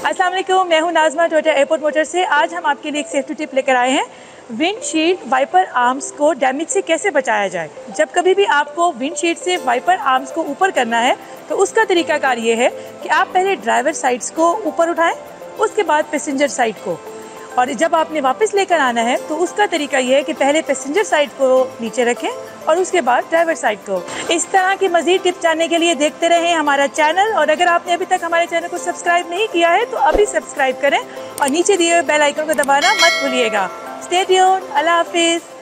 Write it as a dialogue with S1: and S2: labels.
S1: अस्सलाम वालेकुम, मैं हूं नाज़मा टोयोटा एयरपोर्ट मोटर से। आज हम आपके लिए एक सेफ्टी टिप लेकर आए हैं। विंडशील्ड वाइपर आर्म्स को डैमेज से कैसे बचाया जाए। जब कभी भी आपको विंडशील्ड से वाइपर आर्म्स को ऊपर करना है तो उसका तरीकाकार ये है कि आप पहले ड्राइवर साइड्स को ऊपर उठाएं, उसके बाद पैसेंजर साइड को, और जब आपने वापस लेकर आना है तो उसका तरीका ये है कि पहले पैसेंजर साइड को नीचे रखें और उसके बाद ड्राइवर साइड को। इस तरह की मज़ीद टिप्स जानने के लिए देखते रहें हमारा चैनल, और अगर आपने अभी तक हमारे चैनल को सब्सक्राइब नहीं किया है तो अभी सब्सक्राइब करें और नीचे दिए हुए बेल आइकन को दबाना मत भूलिएगा। स्टे ट्यून्ड, अल्लाह हाफिज़।